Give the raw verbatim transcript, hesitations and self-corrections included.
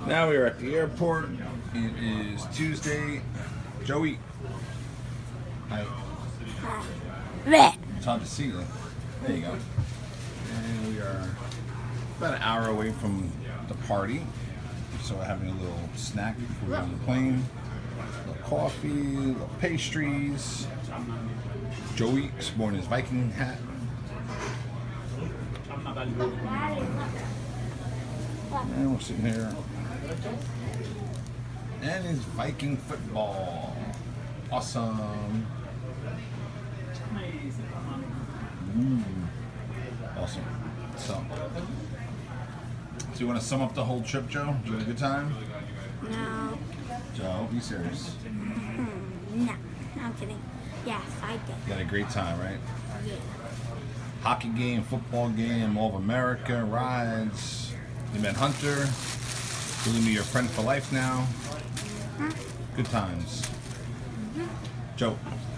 Now we are at the airport. It is Tuesday. Joey. Hi. It's hard to see you. There you go. And we are about an hour away from the party. So we're having a little snack before we go on the plane. A little coffee, a little pastries. Joey sporting his Viking hat. And we're sitting here. And it's Viking football. Awesome. Mm. Awesome. So, so you want to sum up the whole trip, Joe? Did you have a good time? No. Joe, be serious. Mm-hmm. No, I'm kidding. Yes, I did. You had a great time, right? Yeah. Hockey game, football game, All of America, rides. You met Hunter. He's gonna be your friend for life now. Huh? Good times. Mm-hmm. Joe.